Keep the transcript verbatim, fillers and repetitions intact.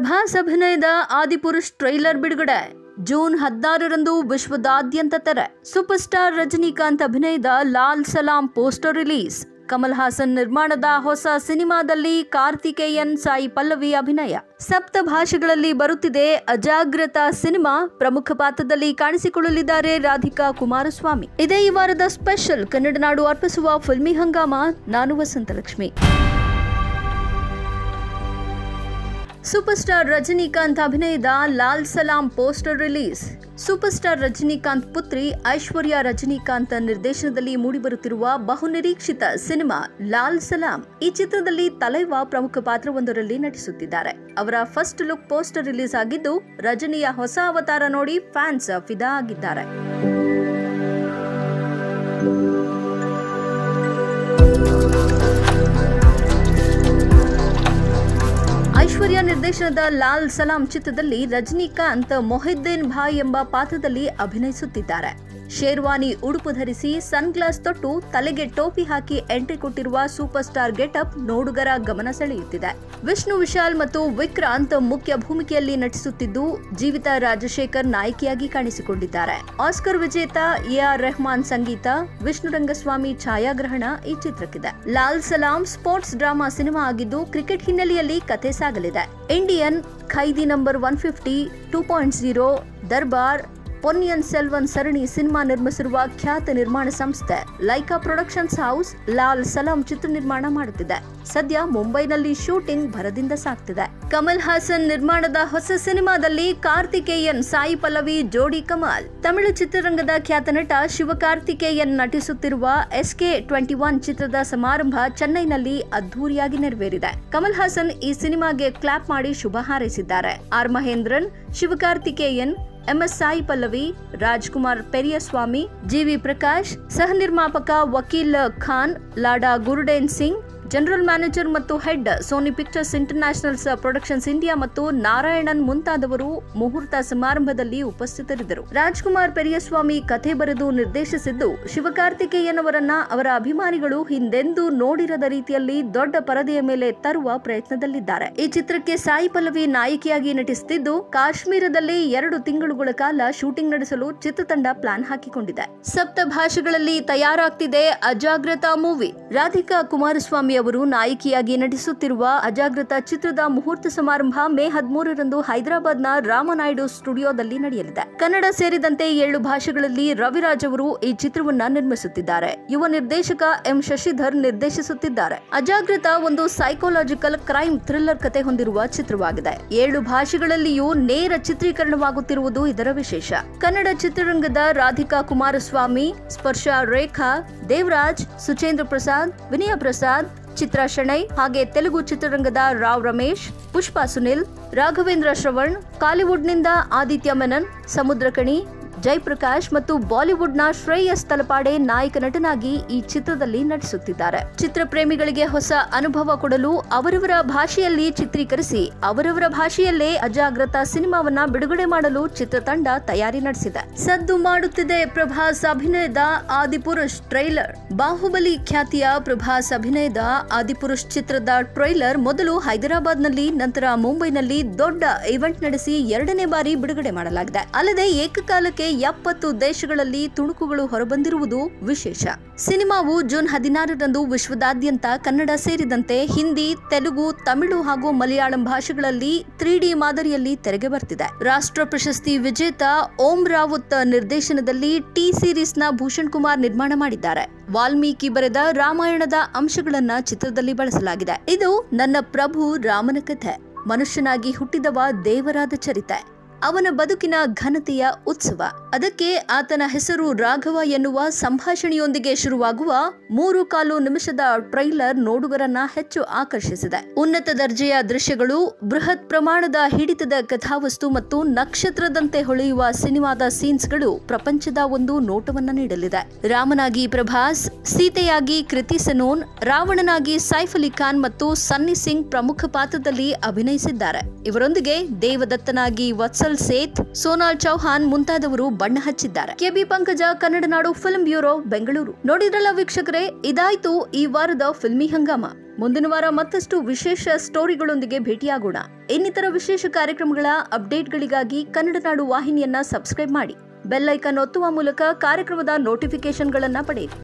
ಪ್ರಭಾಸ್ ಅಭಿನಯದ ಆದಿಪುರುಷ್ ಟ್ರೈಲರ್ ಬಿಡುಗಡೆ. ಜೂನ್ ಹದಿನಾರರಂದು ವಿಶ್ವದಾದ್ಯಂತ ತೆರೆ. ಸೂಪರ್ ಸ್ಟಾರ್ ರಜನಿಕಾಂತ್ ಅಭಿನಯದ ಲಾಲ್ ಸಲಾಂ ಪೋಸ್ಟರ್ ರಿಲೀಸ್. ಕಮಲ್ ಹಾಸನ್ ನಿರ್ಮಾಣದ ಹೊಸ ಸಿನಿಮಾದಲ್ಲಿ ಕಾರ್ತಿಕೇಯನ್, ಸಾಯಿ ಪಲ್ಲವಿ ಅಭಿನಯ. ಸಪ್ತ ಭಾಷೆಗಳಲ್ಲಿ ಬರುತ್ತಿದೆ ಅಜಾಗ್ರತಾ ಸಿನಿಮಾ. ಪ್ರಮುಖ ಪಾತ್ರದಲ್ಲಿ ಕಾಣಿಸಿಕೊಳ್ಳಲಿದ್ದಾರೆ ರಾಧಿಕಾ ಕುಮಾರಸ್ವಾಮಿ. ಇದೇ ಈ ವಾರದ ಸ್ಪೆಷಲ್ ಕನ್ನಡ ನಾಡು ಅರ್ಪಿಸುವ ಫಿಲ್ಮಿ ಹಂಗಾಮ. ನಾನು ವಸಂತಲಕ್ಷ್ಮಿ. ಸೂಪರ್ ಸ್ಟಾರ್ ರಜನಿಕಾಂತ್ ಅಭಿನಯದ Lal Salaam poster release. Super star Rajinikanth ಪುತ್ರಿ ಐಶ್ವರ್ಯ ರಜನಿಕಾಂತ್ ನಿರ್ದೇಶನದಲ್ಲಿ ಮೂಡಿಬರುತ್ತಿರುವ ಬಹುನಿರೀಕ್ಷಿತ ಸಿನಿಮಾ ಲಾಲ್ ಸಲಾಂ. ಈ ಚಿತ್ರದಲ್ಲಿ ತಲೈವಾ ಪ್ರಮುಖ ಪಾತ್ರವೊಂದರಲ್ಲಿ ನಟಿಸುತ್ತಿದ್ದಾರೆ. ಅವರ ಫಸ್ಟ್ ಲುಕ್ ಪೋಸ್ಟರ್ ರಿಲೀಸ್ ಆಗಿದ್ದು, ರಜನಿಯ ಹೊಸ ಅವತಾರ ನೋಡಿ ಫ್ಯಾನ್ಸ್ ಫಿದಾ ಆಗಿದ್ದಾರೆ. ಐಶ್ವರ್ಯ ನಿರ್ದೇಶನದ ಲಾಲ್ ಸಲಾಂ ಚಿತ್ರದಲ್ಲಿ ರಜನಿಕಾಂತ್ ಮೊಹಿದ್ದೀನ್ ಭಾಯ್ ಎಂಬ ಪಾತ್ರದಲ್ಲಿ ಅಭಿನಯಿಸುತ್ತಿದ್ದಾರೆ. ಶೇರ್ವಾನಿ ಉಡುಪು ಧರಿಸಿ ಸನ್ ಗ್ಲಾಸ್ ತೊಟ್ಟು ತಲೆಗೆ ಟೋಪಿ ಹಾಕಿ ಎಂಟ್ರಿ ಕೊಟ್ಟಿರುವ ಸೂಪರ್ ಸ್ಟಾರ್ ಗೆಟಪ್ ನೋಡುಗರ ಗಮನ ಸೆಳೆಯುತ್ತಿದೆ. ವಿಷ್ಣು ವಿಶಾಲ್ ಮತ್ತು ವಿಕ್ರಾಂತ್ ಮುಖ್ಯ ಭೂಮಿಕೆಯಲ್ಲಿ ನಟಿಸುತ್ತಿದ್ದು, ಜೀವಿತಾ ರಾಜಶೇಖರ್ ನಾಯಕಿಯಾಗಿ ಕಾಣಿಸಿಕೊಂಡಿದ್ದಾರೆ. ಆಸ್ಕರ್ ವಿಜೇತ ಎ ಆರ್ ರೆಹಮಾನ್ ಸಂಗೀತ, ವಿಷ್ಣು ರಂಗಸ್ವಾಮಿ ಛಾಯಾಗ್ರಹಣ ಈ ಚಿತ್ರಕ್ಕಿದೆ. ಲಾಲ್ ಸಲಾಂ ಸ್ಪೋರ್ಟ್ಸ್ ಡ್ರಾಮಾ ಸಿನಿಮಾ ಆಗಿದ್ದು, ಕ್ರಿಕೆಟ್ ಹಿನ್ನೆಲೆಯಲ್ಲಿ ಕಥೆ ಸಾಗಲಿದೆ. Indian, Khaidi number one fifty, two point zero, Darbar, Ponniyin Selvan ಸರಣಿ ಸಿನಿಮಾ ನಿರ್ಮಿಸಿರುವ ಖ್ಯಾತ ನಿರ್ಮಾಣ ಸಂಸ್ಥೆ ಲೈಕಾ ಪ್ರೊಡಕ್ಷನ್ಸ್ ಹೌಸ್ ಲಾಲ್ ಸಲಾಂ ಚಿತ್ರ ನಿರ್ಮಾಣ ಮಾಡುತ್ತಿದೆ. ಸದ್ಯ ಮುಂಬೈನಲ್ಲಿ ಶೂಟಿಂಗ್ ಭರದಿಂದ ಸಾಗ್ತಿದೆ. ಕಮಲ್ ಹಾಸನ್ ನಿರ್ಮಾಣದ ಹೊಸ ಸಿನಿಮಾದಲ್ಲಿ ಕಾರ್ತಿಕೇಯನ್, ಸಾಯಿ ಪಲ್ಲವಿ ಜೋಡಿ ಕಮಾಲ್. ತಮಿಳು ಚಿತ್ರರಂಗದ ಖ್ಯಾತ ನಟ ಶಿವಕಾರ್ತಿಕೇಯನ್ ನಟಿಸುತ್ತಿರುವ ಎಸ್ ಕೆ ಟ್ವೆಂಟಿ ಒನ್ ಚಿತ್ರದ ಸಮಾರಂಭ ಚೆನ್ನೈನಲ್ಲಿ ಅದ್ದೂರಿಯಾಗಿ ನೆರವೇರಿದೆ. ಕಮಲ್ ಹಾಸನ್ ಈ ಸಿನಿಮಾಗೆ ಕ್ಲಾಪ್ ಮಾಡಿ ಶುಭ ಹಾರೈಸಿದ್ದಾರೆ. R Mahendran, Sivakarthikeyan, M S Sai Pallavi, Rajkumar Periyasamy, G V Prakash, ಸಹ ನಿರ್ಮಾಪಕ ವಕೀಲ್ ಖಾನ್, ಲಾಡಾ ಗುರುಡೇನ್ ಸಿಂಗ್, ಜನರಲ್ ಮ್ಯಾನೇಜರ್ ಮತ್ತು head Sony Pictures internationals productions India ಮತ್ತು ನಾರಾಯಣನ್ ಮುಂತಾದವರು ಮುಹೂರ್ತ ಸಮಾರಂಭದಲ್ಲಿ ಉಪಸ್ಥಿತರಿದ್ದರು. ರಾಜ್ಕುಮಾರ್ ಪೆರಿಯಸ್ವಾಮಿ ಕಥೆ ಬರೆದು ನಿರ್ದೇಶಿಸಿದ್ದು, ಶಿವಕಾರ್ತಿಕೇಯನ್ ಅವರನ್ನ ಅವರ ಅಭಿಮಾನಿಗಳು ಹಿಂದೆಂದೂ ನೋಡಿರದ ರೀತಿಯಲ್ಲಿ ದೊಡ್ಡ ಪರದೆಯ ಮೇಲೆ ತರುವ ಪ್ರಯತ್ನದಲ್ಲಿದ್ದಾರೆ. ಈ ಚಿತ್ರಕ್ಕೆ ಸಾಯಿ ಪಲ್ಲವಿ ನಾಯಕಿಯಾಗಿ ನಟಿಸುತ್ತಿದ್ದು, ಕಾಶ್ಮೀರದಲ್ಲಿ ಎರಡು ತಿಂಗಳುಗಳ ಕಾಲ ಶೂಟಿಂಗ್ ನಡೆಸಲು ಚಿತ್ರತಂಡ ಪ್ಲಾನ್ ಹಾಕಿಕೊಂಡಿದೆ. ಸಪ್ತ ಭಾಷೆಗಳಲ್ಲಿ ತಯಾರಾಗ್ತಿದೆ ಅಜಾಗ್ರತಾ ಮೂವಿ. ರಾಧಿಕಾ ಕುಮಾರಸ್ವಾಮಿ ಅವರು ನಾಯಕಿಯಾಗಿ ನಟಿಸುತ್ತಿರುವ ಅಜಾಗ್ರತಾ ಚಿತ್ರದ ಮುಹೂರ್ತ ಸಮಾರಂಭ ಮೇ ಹದಿಮೂರರಂದು ಹೈದರಾಬಾದ್ನ ರಾಮನಾಯ್ಡು ಸ್ಟುಡಿಯೋದಲ್ಲಿ ನಡೆಯಲಿದೆ. ಕನ್ನಡ ಸೇರಿದಂತೆ ಏಳು ಭಾಷೆಗಳಲ್ಲಿ ರವಿರಾಜ್ ಅವರು ಈ ಚಿತ್ರವನ್ನ ನಿರ್ಮಿಸುತ್ತಿದ್ದಾರೆ. ಯುವ ನಿರ್ದೇಶಕ ಎಂ ಶಶಿಧರ್ ನಿರ್ದೇಶಿಸುತ್ತಿದ್ದಾರೆ. ಅಜಾಗ್ರತಾ ಒಂದು ಸೈಕೋಲಾಜಿಕಲ್ ಕ್ರೈಮ್ ಥ್ರಿಲ್ಲರ್ ಕತೆ ಹೊಂದಿರುವ ಚಿತ್ರವಾಗಿದೆ. ಏಳು ಭಾಷೆಗಳಲ್ಲಿಯೂ ನೇರ ಚಿತ್ರೀಕರಣವಾಗುತ್ತಿರುವುದು ಇದರ ವಿಶೇಷ. ಕನ್ನಡ ಚಿತ್ರರಂಗದ ರಾಧಿಕಾ ಕುಮಾರಸ್ವಾಮಿ, ಸ್ಪರ್ಶ ರೇಖಾ, ದೇವರಾಜ್, ಸುಚೇಂದ್ರ ಪ್ರಸಾದ್, ವಿನಯ ಪ್ರಸಾದ್, ಚಿತ್ರಾ ಶೆಣೈ, ಹಾಗೆ ತೆಲುಗು ಚಿತ್ರರಂಗದ ರಾವ್ ರಮೇಶ್, ಪುಷ್ಪಾ ಸುನಿಲ್, ರಾಘವೇಂದ್ರ ಶ್ರವಣ್, ಕಾಲಿವುಡ್ನಿಂದ ಆದಿತ್ಯ ಮೆನನ್, ಸಮುದ್ರಕಣಿ, ಜಯಪ್ರಕಾಶ್ ಮತ್ತು ಬಾಲಿವುಡ್ನ ಶ್ರೇಯಸ್ ತಲಪಾಡೆ ನಾಯಕ ನಟನಾಗಿ ಈ ಚಿತ್ರದಲ್ಲಿ ನಟಿಸುತ್ತಿದ್ದಾರೆ. ಚಿತ್ರ ಪ್ರೇಮಿಗಳಿಗೆ ಹೊಸ ಅನುಭವ ಕೊಡಲು ಅವರವರ ಭಾಷೆಯಲ್ಲಿ ಚಿತ್ರೀಕರಿಸಿ ಅವರವರ ಭಾಷೆಯಲ್ಲೇ ಅಜಾಗ್ರತಾ ಸಿನಿಮಾವನ್ನ ಬಿಡುಗಡೆ ಮಾಡಲು ಚಿತ್ರತಂಡ ತಯಾರಿ ನಡೆಸಿದೆ. ಸದ್ದು ಮಾಡುತ್ತಿದೆ ಪ್ರಭಾಸ್ ಅಭಿನಯದ ಆದಿಪುರುಷ್ ಟ್ರೈಲರ್. ಬಾಹುಬಲಿ ಖ್ಯಾತಿಯ ಪ್ರಭಾಸ್ ಅಭಿನಯದ ಆದಿಪುರುಷ್ ಚಿತ್ರದ ಟ್ರೈಲರ್ ಮೊದಲು ಹೈದರಾಬಾದ್ನಲ್ಲಿ, ನಂತರ ಮುಂಬೈನಲ್ಲಿ ದೊಡ್ಡ ಇವೆಂಟ್ ನಡೆಸಿ ಎರಡನೇ ಬಾರಿ ಬಿಡುಗಡೆ ಮಾಡಲಾಗಿದೆ. ಅಲ್ಲದೆ ಏಕಕಾಲಕ್ಕೆ ಎಪ್ಪತ್ತು ದೇಶಗಳಲ್ಲಿ ತುಣುಕುಗಳು ಹೊರಬಂದಿರುವುದು ವಿಶೇಷ. ಸಿನಿಮಾವು ಜೂನ್ ಹದಿನಾರರಂದು ವಿಶ್ವದಾದ್ಯಂತ ಕನ್ನಡ ಸೇರಿದಂತೆ ಹಿಂದಿ, ತೆಲುಗು, ತಮಿಳು ಹಾಗೂ ಮಲಯಾಳಂ ಭಾಷೆಗಳಲ್ಲಿ ತ್ರೀ ಡಿ ಮಾದರಿಯಲ್ಲಿ ತೆರೆಗೆ ಬರ್ತಿದೆ. ರಾಷ್ಟ್ರ ಪ್ರಶಸ್ತಿ ವಿಜೇತ ಓಂ ರಾವುತ್ ನಿರ್ದೇಶನದಲ್ಲಿ ಟಿ ಸೀರೀಸ್ನ ಭೂಷಣ್ ಕುಮಾರ್ ನಿರ್ಮಾಣ ಮಾಡಿದ್ದಾರೆ. ವಾಲ್ಮೀಕಿ ಬರೆದ ರಾಮಾಯಣದ ಅಂಶಗಳನ್ನ ಚಿತ್ರದಲ್ಲಿ ಬಳಸಲಾಗಿದೆ. ಇದು ನನ್ನ ಪ್ರಭು ರಾಮನ ಕಥೆ. ಮನುಷ್ಯನಾಗಿ ಹುಟ್ಟಿದವ ದೇವರಾದ ಚರಿತೆ. ಅವನ ಬದುಕಿನ ಘನತೆಯ ಉತ್ಸವ. ಅದಕ್ಕೆ ಆತನ ಹೆಸರು ರಾಘವ ಎನ್ನುವ ಸಂಭಾಷಣೆಯೊಂದಿಗೆ ಶುರುವಾಗುವ ಮೂರು ಕಾಲು ನಿಮಿಷದ ಟ್ರೈಲರ್ ನೋಡುಗರನ್ನ ಹೆಚ್ಚು ಆಕರ್ಷಿಸಿದೆ. ಉನ್ನತ ದರ್ಜೆಯ ದೃಶ್ಯಗಳು, ಬೃಹತ್ ಪ್ರಮಾಣದ ಹಿಡಿತದ ಕಥಾವಸ್ತು ಮತ್ತು ನಕ್ಷತ್ರದಂತೆ ಹೊಳೆಯುವ ಸಿನಿಮಾದ ಸೀನ್ಸ್ಗಳು ಪ್ರಪಂಚದ ಒಂದು ನೋಟವನ್ನ ನೀಡಲಿದೆ. ರಾಮನಾಗಿ ಪ್ರಭಾಸ್, ಸೀತೆಯಾಗಿ ಕೃತಿ ಸೆನೋನ್, ರಾವಣನಾಗಿ ಸೈಫ್ ಅಲಿ ಖಾನ್ ಮತ್ತು ಸನ್ನಿ ಸಿಂಗ್ ಪ್ರಮುಖ ಪಾತ್ರದಲ್ಲಿ ಅಭಿನಯಿಸಿದ್ದಾರೆ. ಇವರೊಂದಿಗೆ ದೇವದತ್ತನಾಗಿ ವತ್ಸಲ್ ಸೇತ್, ಸೋನಾಲ್ ಚೌಹಾನ್ ಮುಂತಾದವರು ಬಣ್ಣ ಹಚ್ಚಿದ್ದಾರೆ. ಕೆಬಿ ಪಂಕಜ, ಕನ್ನಡ ನಾಡು ಫಿಲ್ಮ್ ಬ್ಯೂರೋ, ಬೆಂಗಳೂರು. ನೋಡಿದ್ರಲ್ಲ ವೀಕ್ಷಕರೇ, ಇದಾಯ್ತು ಈ ವಾರದ ಫಿಲ್ಮಿ ಹಂಗಾಮ. ಮುಂದಿನ ವಾರ ಮತ್ತಷ್ಟು ವಿಶೇಷ ಸ್ಟೋರಿಗಳೊಂದಿಗೆ ಭೇಟಿಯಾಗೋಣ. ಇನ್ನಿತರ ವಿಶೇಷ ಕಾರ್ಯಕ್ರಮಗಳ ಅಪ್ಡೇಟ್ಗಳಿಗಾಗಿ ಕನ್ನಡ ನಾಡು ವಾಹಿನಿಯನ್ನ ಸಬ್ಸ್ಕ್ರೈಬ್ ಮಾಡಿ. ಬೆಲ್ ಐಕಾನ್ ಒತ್ತುವ ಮೂಲಕ ಕಾರ್ಯಕ್ರಮದ ನೋಟಿಫಿಕೇಶನ್ಗಳನ್ನ ಪಡೆಯಿರಿ.